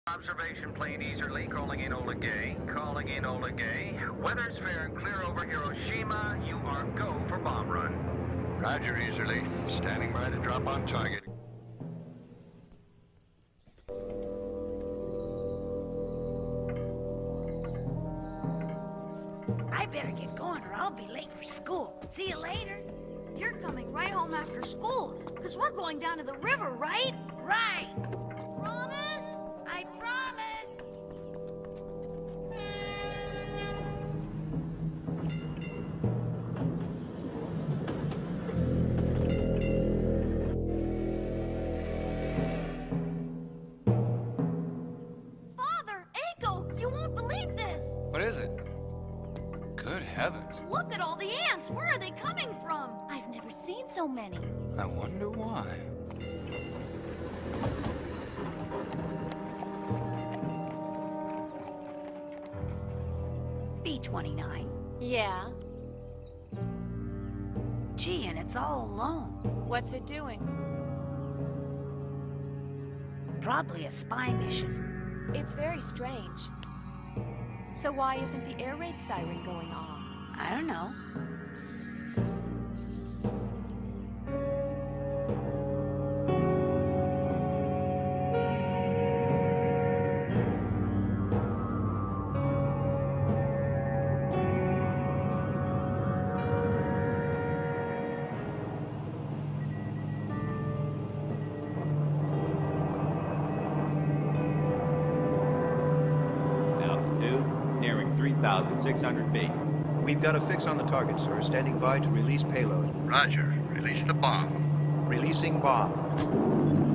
Observation plane easterly, calling in Ola Gay. Calling in Ola Gay. Weather's fair and clear over Hiroshima. You are go for bomb run. Roger, easterly. Standing by to drop on target. I better get going or I'll be late for school. See you later. You're coming right home after school, because we're going down to the river, right? Right. Promise? I promise. Father, Eiko, you won't believe this. What is it? Good heavens. Look at all the ants. Where are they coming from? I've never seen so many. I wonder why. B-29. Yeah? Gee, and it's all alone. What's it doing? Probably a spy mission. It's very strange. So why isn't the air raid siren going off? I don't know. Altitude, nearing 3,600 feet. We've got a fix on the target, sir. Standing by to release payload. Roger. Release the bomb. Releasing bomb.